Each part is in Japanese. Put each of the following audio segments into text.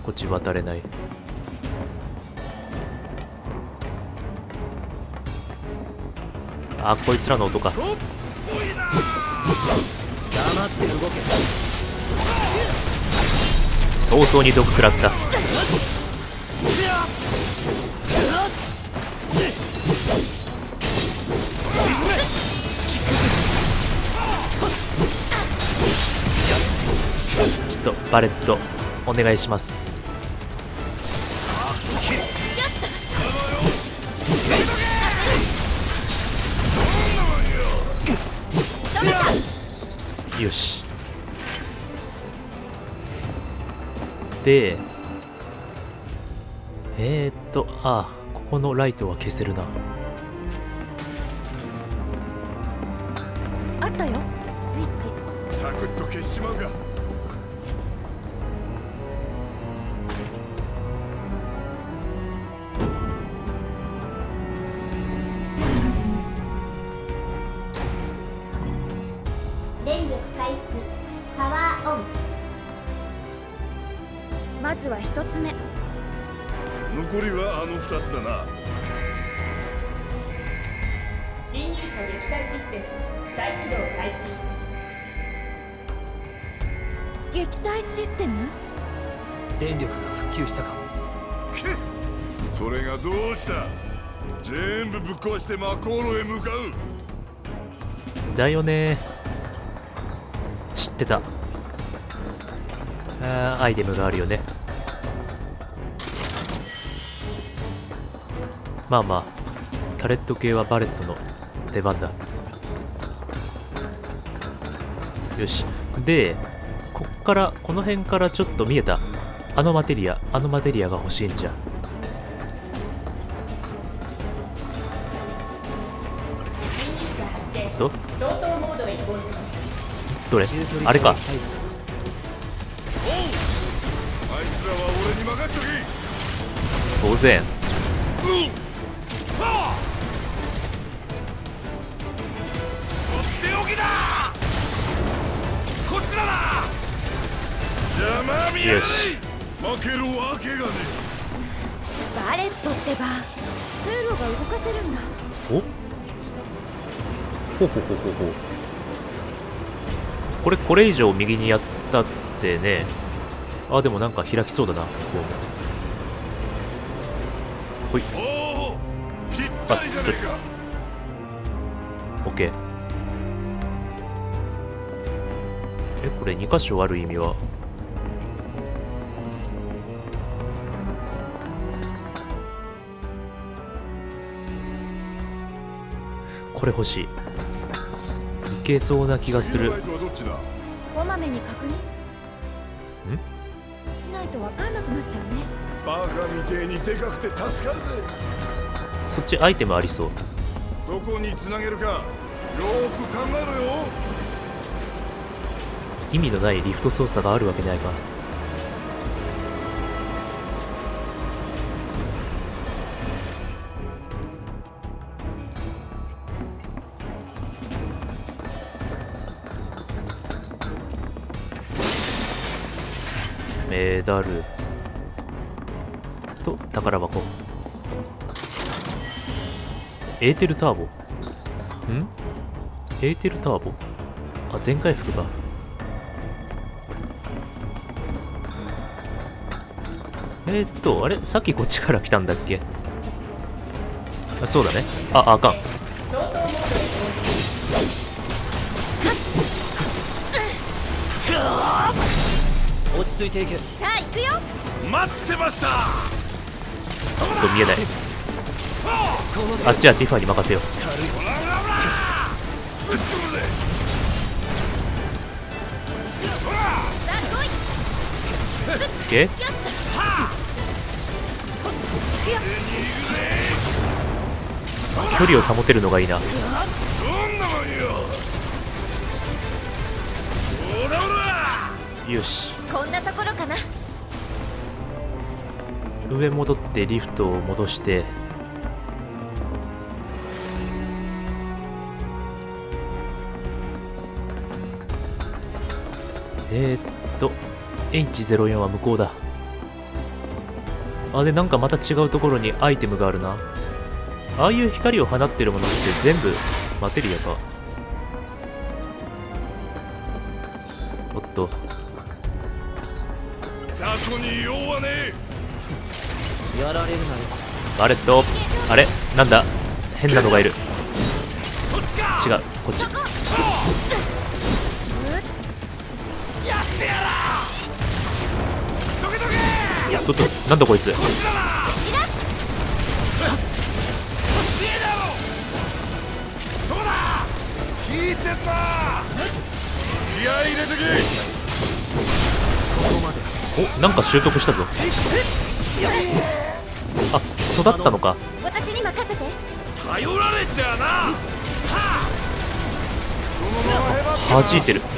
こっち渡れない。あ、こいつらの音か。 黙って動け。 早々に毒食らった。ちょっとバレットお願いします。よし。であ、ここのライトは消せるな。 あったよ、スイッチ。 サクッと消しちまうか。 電力回復、パワーオン。 まずは一つ目。 残りはあの2つだな。 侵入者撃退システム再起動開始。 撃退システム？ 電力が復旧したか。 けっ、それがどうした。全部ぶっ壊してマコーロへ向かう。 だよね。知ってた。アイテムがあるよね。まあまあタレット系はバレットの出番だ。よし。でこっからこの辺からちょっと見えたあのマテリアが欲しいんじゃ。どれあれか。 あいつらは俺に任せとけ。 当然。よし。 負けるわけがねバレットってば通路が動かせるんだ。 おほほほほほ。これ以上右にやったってね。あ、でもなんか開きそうだな。ここほい。 え。おお、ぴったりじゃねえか。 オッケー。これ2箇所ある意味は。これ欲しい。いけそうな気がする。 こまめに確認しないと分かんなくなっちゃうね。 バカみてえにでかくて助かるぜ。 そっちアイテムありそう。 どこにつなげるかよーく考えろよ。 意味のないリフト操作があるわけないか。メダルと宝箱。エーテルターボ。エーテルターボ。あ、全回復か。あれさっきこっちから来たんだっけ。あ、そうだね。あかん。 落ち着いていけ。 さあ行くよ。 待ってました。 見えない。あっちはティファに任せよう。オッケー。距離を保てるのがいいな。よし。 こんなところかな。 上戻ってリフトを戻して。H04 は向こうだ。 あ、でなんかまた違うところにアイテムがあるな。ああいう光を放ってるものって全部マテリアか。おっと、 雑魚に用はねえ。 やられるなよ。 バレット、あれなんだ、変なのがいる。違う、こっち。とっと、なんだこいつ。 聞いてんな。気合い入れてけ。 お、なんか習得したぞ。あ、育ったのか。 私に任せて。 頼られちゃな。 弾いてる。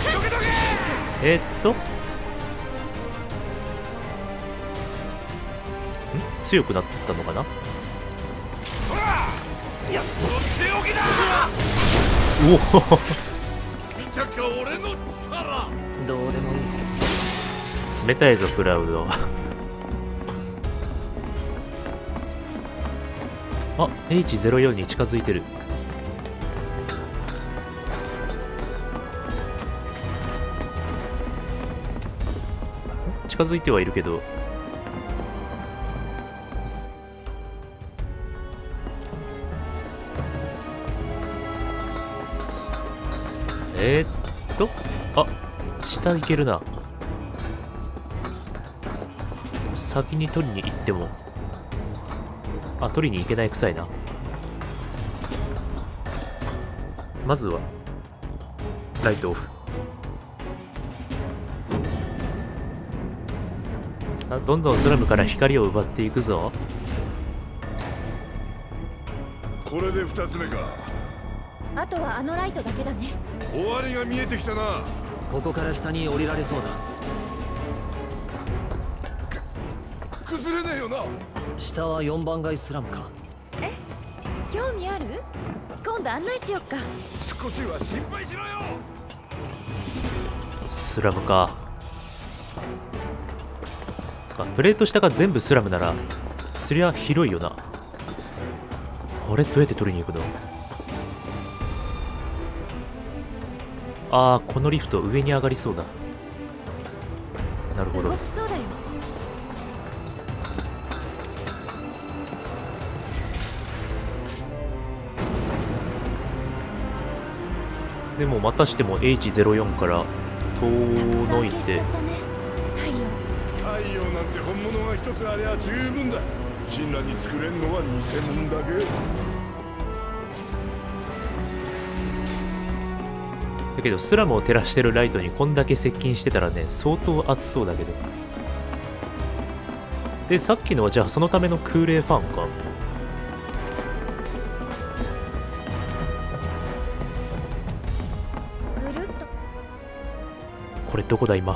強くなったのかな。おお見たか俺の力。 どうでもいい。 冷たいぞクラウド。あ、H04 に近づいてる。近づいてはいるけど、あ、下行けるな。先に取りに行っても、あ、取りに行けないくさいな。まずはライトオフ。あ、どんどんスラムから光を奪っていくぞ。 これで2つ目か。 あとはあのライトだけだね。 終わりが見えてきたな。 ここから下に降りられそうだ。 崩れねえよな。 下は4番街スラムか。 え、興味ある？今度案内しよっか。 少しは心配しろよ。 スラムか。そっか、プレート下が全部スラムならそりゃ広いよな。あれどうやって取りに行くの？ああ、このリフト上に上がりそうだ。なるほど。 動きそうだよ。 でもまたしても H04 から遠のいて、 たくさん消しちゃったね。 太陽なんて本物が一つありゃ十分だ。神羅に作れんのは偽物だけ。 だけどスラムを照らしてるライトにこんだけ接近してたらね、相当熱そうだけど。で、さっきのはじゃあそのための空冷ファンか。 ぐるっと。 これどこだ今。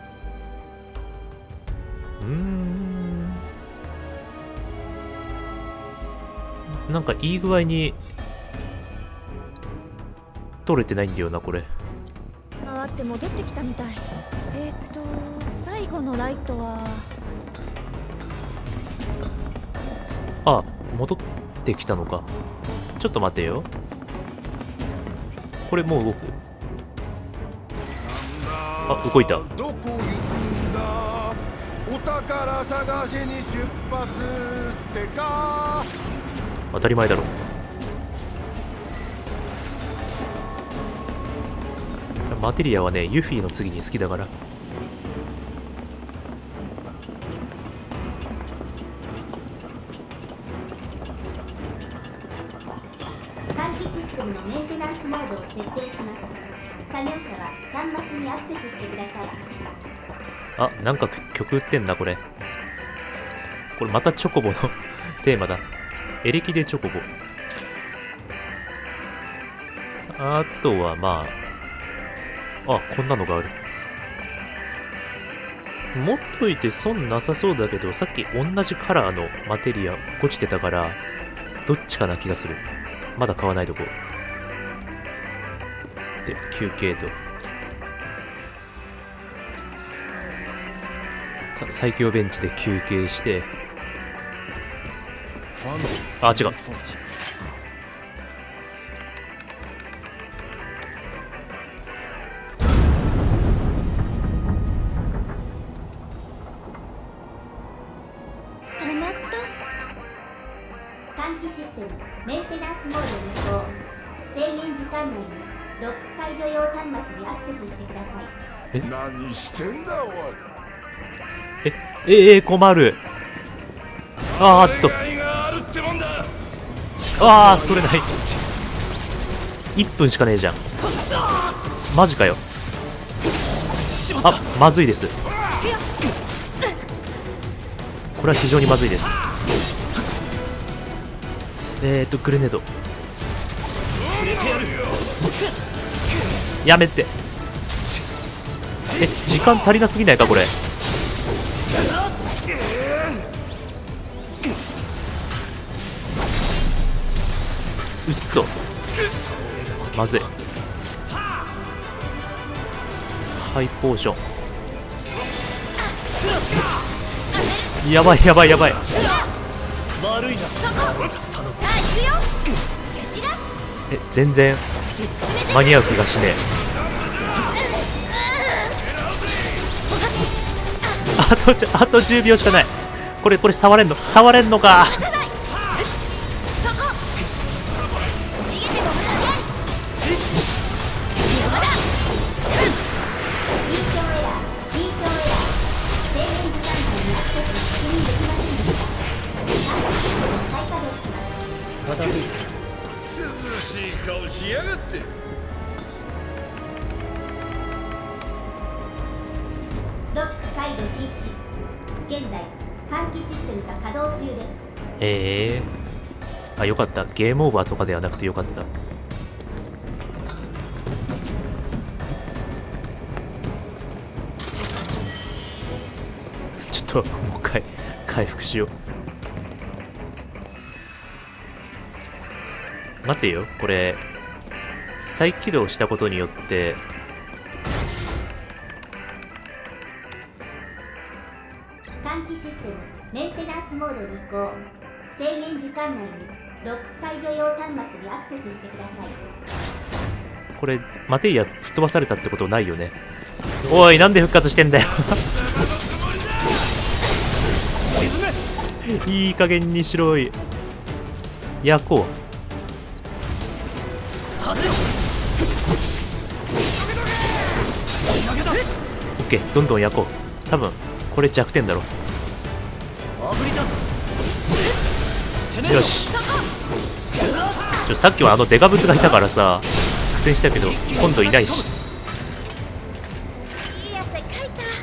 なんかいい具合に取れてないんだよなこれ。 回って戻ってきたみたい。最後のライトは。 あ、戻ってきたのか。ちょっと待てよ。これもう動く。あ、動いた。 どこ行くんだ。お宝探しに出発ってか。 当たり前だろ。マテリアはね、ユフィの次に好きだから。 換気システムのメンテナンスモードを設定します。作業者は端末にアクセスしてください。 あ、なんか曲売ってんなこれ。これまたチョコボのテーマだ。エレキでチョコボ。あとはまあ、こんなのがある。持っといて損なさそうだけど、さっき同じカラーのマテリア落ちてたから、どっちかな気がする。まだ買わないとこ。で、休憩と。最強ベンチで休憩して、 あ、違う。 止まった。 換気システムメンテナンスモードに移行。制限時間内にロック解除用端末にアクセスしてください。 何してんだおい。 困る。あーっと。 願いがあるってもんだ。 あー、取れない。1分しかねえじゃん。マジかよ。あ、まずいです。これは非常にまずいです。グレネードやめて。時間足りなすぎないかこれ。うっそ、まずい。ハイポーション。やばいやばいやばい。 悪いな。 全然間に合う気がしねえ。あと10秒しかない。これ触れんのか。 涼しい顔しやがって。 ロック解除禁止。現在換気システムが稼働中です。 あ、よかった。ゲームオーバーとかではなくてよかった。ちょっともう一回回復しよう。待ってよ、これ再起動したことによって換気システムメンテナンスモードに移行。制限時間内にロック解除用端末にアクセスしてください。 これマテリア吹っ飛ばされたってことないよね。おい、なんで復活してんだよ。いい加減にしろい。焼こう。オッケー、どんどん焼こう。多分これ弱点だろ。よし。さっきはデカブツがいたからさ苦戦したけど今度いないし。 いい汗かい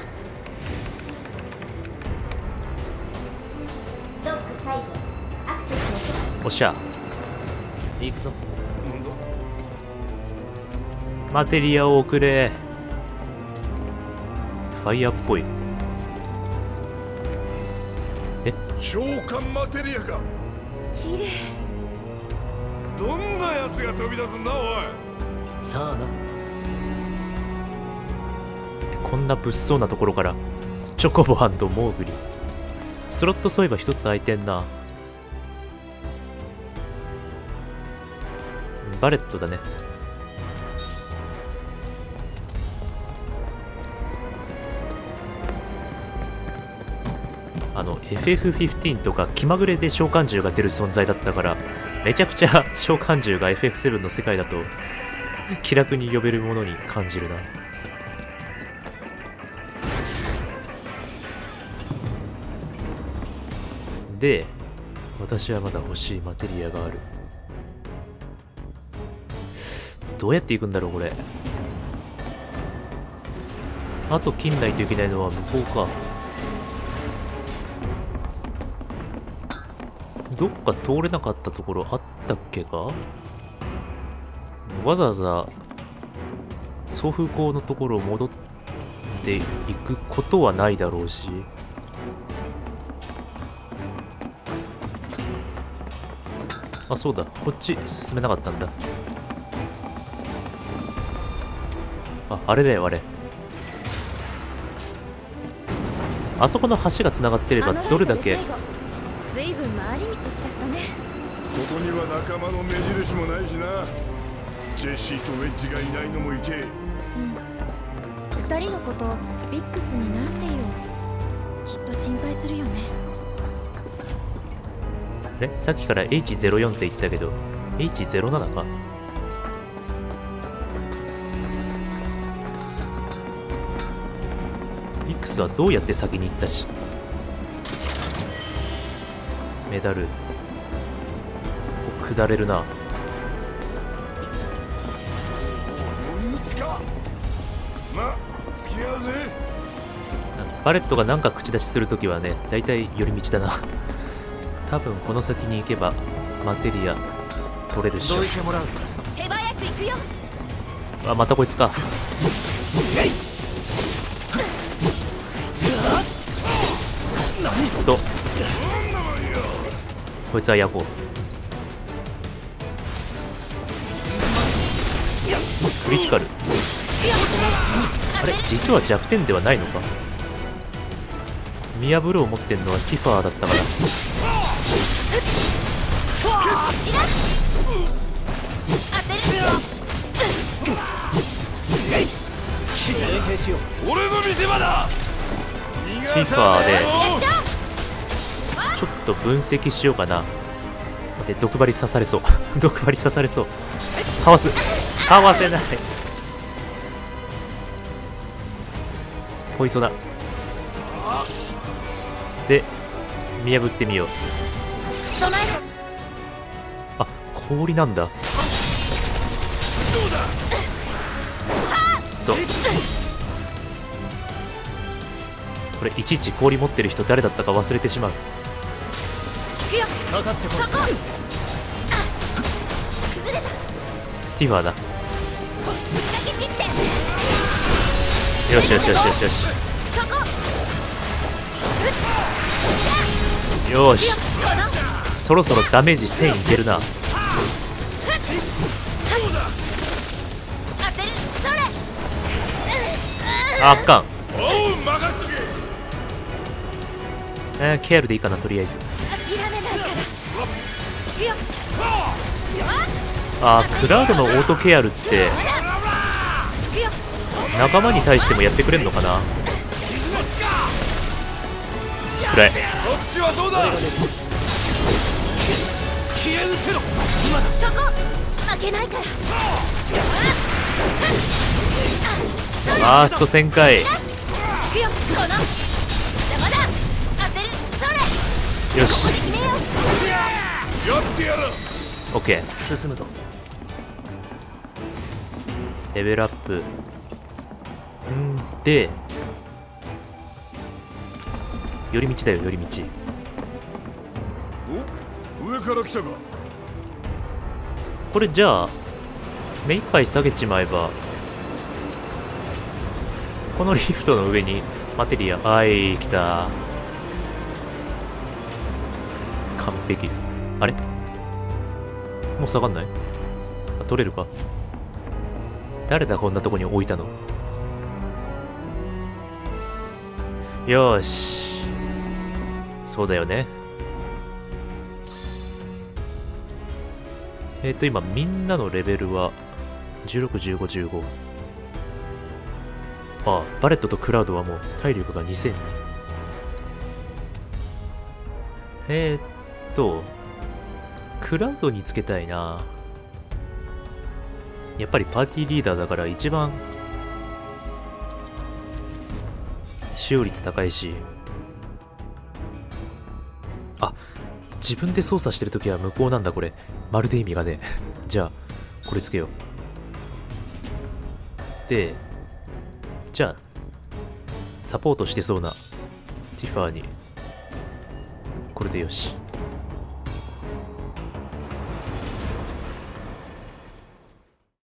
た。 ロック解除。アクセスを許可します。 おっしゃ。 行くぞ。 マテリアを送れ。ファイヤーっぽい。 召喚マテリアか。 綺麗。 どんなやつが飛び出すんだおい。 さあな。 こんな物騒なところからチョコボ&モーグリ。スロットそういえば一つ空いてんな。バレットだね。FF15 とか気まぐれで召喚獣が出る存在だったから、めちゃくちゃ召喚獣が FF7 の世界だと気楽に呼べるものに感じるな。で、私はまだ欲しいマテリアがある。どうやって行くんだろうこれ。あと切んないといけないのは向こうか。どっか通れなかったところあったっけか。わざわざ送風口のところを戻っていくことはないだろうし。あ、そうだ、こっち進めなかったんだ。あれだよ、あれ。あそこの橋がつながってればどれだけ。 ずいぶん回り道しちゃったね。 ここには仲間の目印もないしな。ジェシーとウェッジがいないのもいて。 2人のことビックスになんて言おう。きっと心配するよね。 さっきから H04 って言ってたけど H07 か。ビックスはどうやって先に行ったし。メダル下れるな。 寄り道か。ま、付き合うぜ。 バレットが何か口出しするときはね、だいたい寄り道だな。多分この先に行けばマテリア取れるし。 どいてもらう。 手早く行くよ。 あ、またこいつか。とこいつはヤコ。クリティカル。あれ実は弱点ではないのか。ミヤブルを持ってんのはティファーだったから。 連携しよう。 俺の見せ場だ。 ティファーでちょっと分析しようかな。で、毒針刺されそう。毒針刺されそう。かわす。かわせない。ポイソだ。で、見破ってみよう。あ、氷なんだ。とこれいちいち氷持ってる人誰だったか忘れてしまう。 かかってこい。 ティファーだ。よしよしよしよしよしよし。そろそろダメージ1000いけるな。あっかん。ケアルでいいかな、とりあえず。あー、クラウドのオートケアルって仲間に対してもやってくれんのかな。くらい。 こっちはどうだ。 消え失せろ。今だ。 そこ負けないから。 ファースト旋回。よし。 やってやる。 オッケー。 進むぞ。 レベルアップ。で、寄り道だよ、寄り道。 お、上から来たか。 これじゃあ目いっぱい下げちまえば、このリフトの上にマテリア。はい、来た。完璧。あれもう下がんない？あ、取れるか。誰だこんなとこに置いたの。よーし、そうだよね。今みんなのレベルは16、15、15。あ、バレットとクラウドはもう体力が2000に。クラウドにつけたいな。やっぱりパーティーリーダーだから一番使用率高いし。あ、自分で操作してるときは無効なんだこれ。まるで意味がね。じゃあこれつけよう。で、じゃあサポートしてそうなティファーにこれでよし。